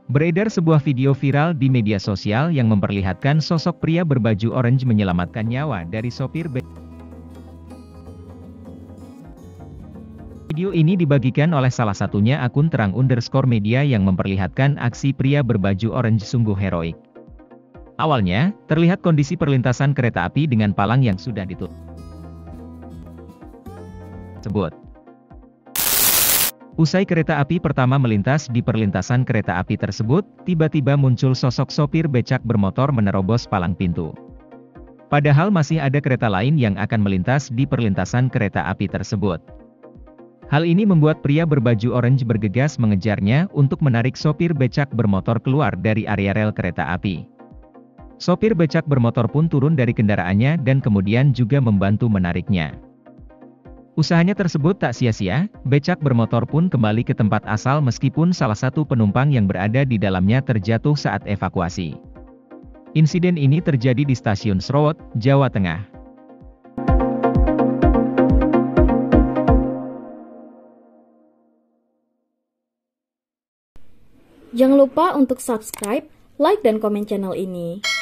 Beredar sebuah video viral di media sosial yang memperlihatkan sosok pria berbaju orange menyelamatkan nyawa dari sopir becak. Video ini dibagikan oleh salah satunya akun terang_media yang memperlihatkan aksi pria berbaju orange sungguh heroik. Awalnya, terlihat kondisi perlintasan kereta api dengan palang yang sudah ditutup. Usai kereta api pertama melintas di perlintasan kereta api tersebut, tiba-tiba muncul sosok sopir becak bermotor menerobos palang pintu. Padahal masih ada kereta lain yang akan melintas di perlintasan kereta api tersebut. Hal ini membuat pria berbaju orange bergegas mengejarnya untuk menarik sopir becak bermotor keluar dari area rel kereta api. Sopir becak bermotor pun turun dari kendaraannya dan kemudian juga membantu menariknya. Usahanya tersebut tak sia-sia, becak bermotor pun kembali ke tempat asal meskipun salah satu penumpang yang berada di dalamnya terjatuh saat evakuasi. Insiden ini terjadi di Stasiun Srowot, Jawa Tengah. Jangan lupa untuk subscribe, like dan komen channel ini.